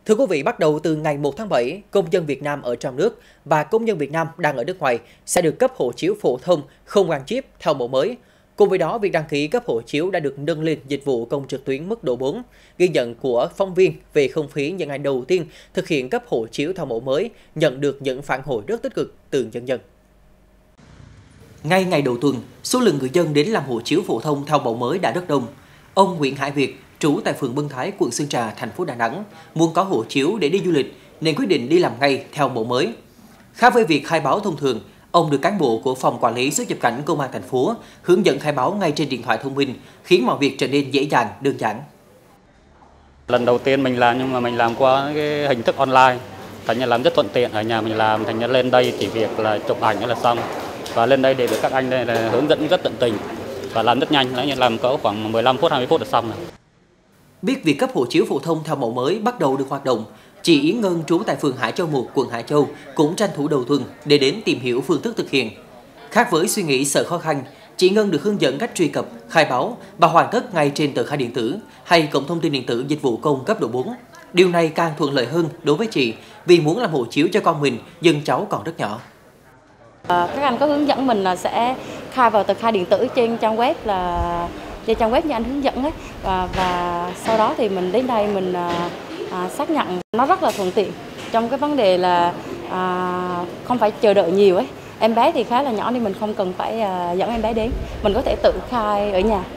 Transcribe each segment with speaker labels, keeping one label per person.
Speaker 1: Thưa quý vị, bắt đầu từ ngày 1 tháng 7, công dân Việt Nam ở trong nước và công dân Việt Nam đang ở nước ngoài sẽ được cấp hộ chiếu phổ thông không gắn chip theo mẫu mới. Cùng với đó, việc đăng ký cấp hộ chiếu đã được nâng lên dịch vụ công trực tuyến mức độ 4. Ghi nhận của phóng viên về không khí những ngày đầu tiên thực hiện cấp hộ chiếu theo mẫu mới nhận được những phản hồi rất tích cực từ nhân dân. Ngay ngày đầu tuần, số lượng người dân đến làm hộ chiếu phổ thông theo mẫu mới đã rất đông. Ông Nguyễn Hải Việt, trú tại phường Bân Thái, quận Sơn Trà, thành phố Đà Nẵng, muốn có hộ chiếu để đi du lịch nên quyết định đi làm ngay theo mẫu mới. Khác với việc khai báo thông thường, ông được cán bộ của phòng quản lý xuất nhập cảnh công an thành phố hướng dẫn khai báo ngay trên điện thoại thông minh, khiến mọi việc trở nên dễ dàng, đơn giản.
Speaker 2: Lần đầu tiên mình làm nhưng mà mình làm qua cái hình thức online, thành ra làm rất thuận tiện, ở nhà mình làm, thành ra lên đây chỉ việc là chụp ảnh là xong. Và lên đây để được các anh đây là hướng dẫn rất tận tình và làm rất nhanh, làm có khoảng 15 phút 20 phút là xong rồi.
Speaker 1: Biết việc cấp hộ chiếu phổ thông theo mẫu mới bắt đầu được hoạt động, chị Yến Ngân trú tại phường Hải Châu 1, quận Hải Châu cũng tranh thủ đầu tuần để đến tìm hiểu phương thức thực hiện. Khác với suy nghĩ sợ khó khăn, chị Ngân được hướng dẫn cách truy cập, khai báo và hoàn tất ngay trên tờ khai điện tử hay cổng thông tin điện tử dịch vụ công cấp độ 4. Điều này càng thuận lợi hơn đối với chị vì muốn làm hộ chiếu cho con mình nhưng cháu còn rất nhỏ.
Speaker 3: Các anh có hướng dẫn mình là sẽ khai vào tờ khai điện tử trên trang web như anh hướng dẫn ấy, và sau đó thì mình đến đây mình xác nhận. Nó rất là thuận tiện trong cái vấn đề là không phải chờ đợi nhiều ấy. Em bé thì khá là nhỏ nên mình không cần phải dẫn em bé đến, mình có thể tự khai ở nhà.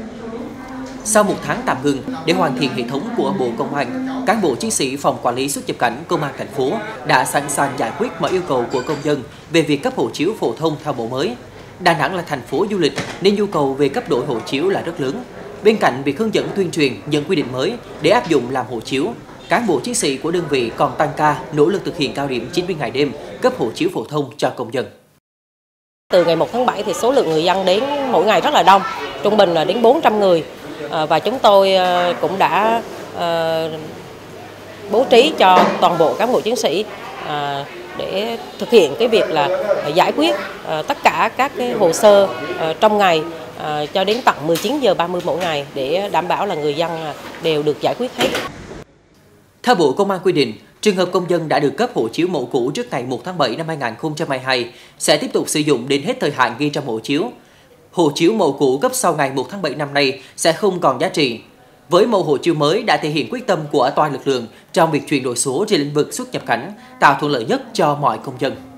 Speaker 1: Sau một tháng tạm ngừng để hoàn thiện hệ thống của Bộ Công an, cán bộ chiến sĩ phòng quản lý xuất nhập cảnh công an thành phố đã sẵn sàng giải quyết mọi yêu cầu của công dân về việc cấp hộ chiếu phổ thông theo mẫu mới. Đà Nẵng là thành phố du lịch nên nhu cầu về cấp đổi hộ chiếu là rất lớn. Bên cạnh việc hướng dẫn tuyên truyền những quy định mới để áp dụng làm hộ chiếu, cán bộ chiến sĩ của đơn vị còn tăng ca nỗ lực thực hiện cao điểm 90 ngày đêm cấp hộ chiếu phổ thông cho công dân.
Speaker 4: Từ ngày 1 tháng 7 thì số lượng người dân đến mỗi ngày rất là đông, trung bình là đến 400 người. Và chúng tôi cũng đã bố trí cho toàn bộ cán bộ chiến sĩ để thực hiện cái việc là giải quyết tất cả các cái hồ sơ trong ngày cho đến tận 19 giờ 30 mỗi ngày để đảm bảo là người dân đều được giải quyết hết.
Speaker 1: Theo Bộ Công an quy định, trường hợp công dân đã được cấp hộ chiếu mẫu cũ trước ngày 1 tháng 7 năm 2022 sẽ tiếp tục sử dụng đến hết thời hạn ghi trong hộ chiếu. Hộ chiếu mẫu cũ cấp sau ngày 1 tháng 7 năm nay sẽ không còn giá trị. Với mẫu hộ chiếu mới đã thể hiện quyết tâm của toàn lực lượng trong việc chuyển đổi số trên lĩnh vực xuất nhập cảnh, tạo thuận lợi nhất cho mọi công dân.